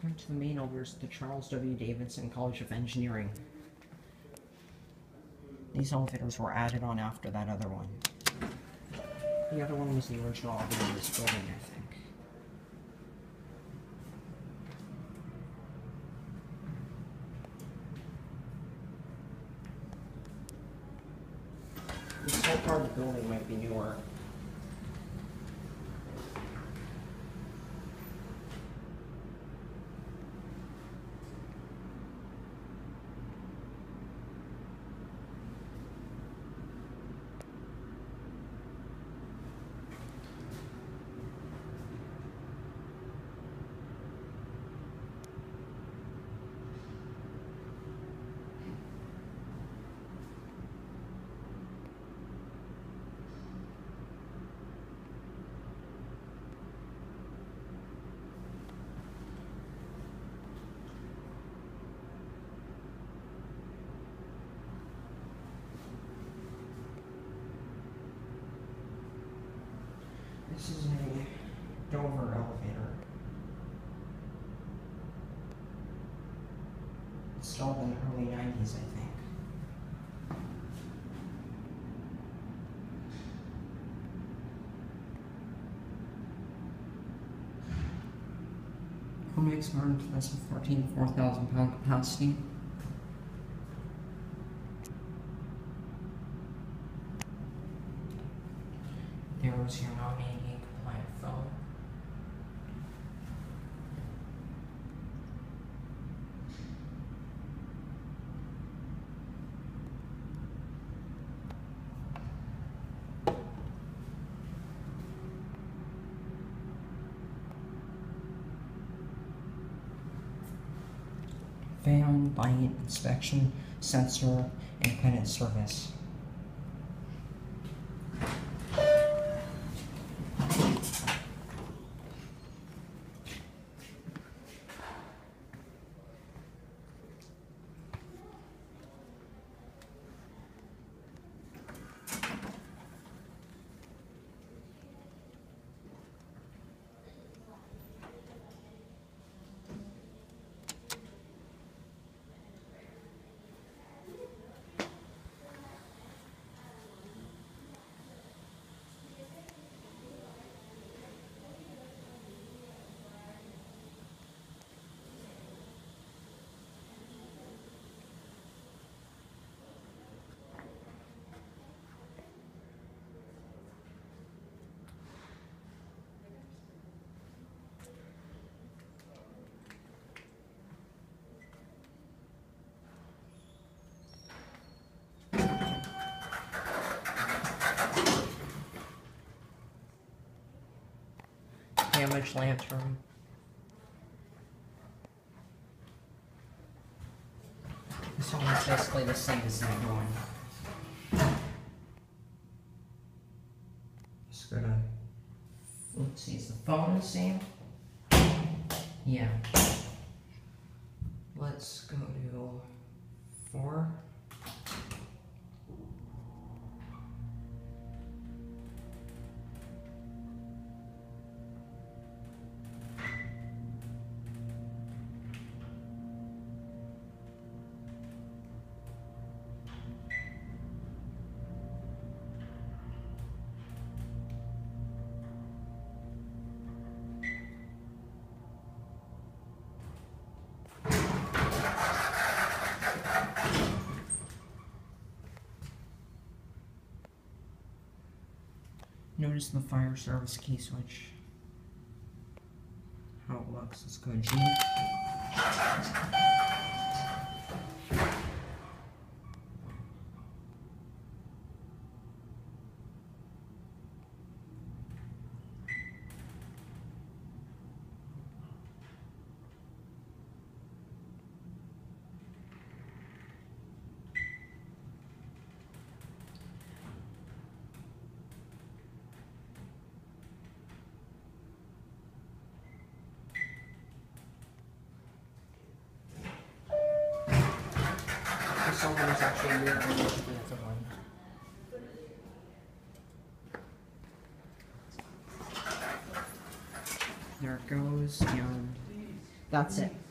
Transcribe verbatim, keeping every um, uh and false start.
come to the main elevators at the Charles W. Davidson College of Engineering. These elevators were added on after that other one. The other one was the original elevator in this building, I think. This whole part of the building might be newer. This is a Dover elevator. Installed in the early nineties, I think. Comex modern twenty fourteen, four thousand pound capacity. There was your non-A D A compliant phone. Fan, light, inspection, sensor, independent service. Damaged lantern. This one is basically the same as the other one. Just gonna, let's see, is the phone the same? Yeah. Let's go to four. Notice the fire service key switch. How it looks. Let's go to G. Someone is actually moving to the different one. There it goes, and That's it.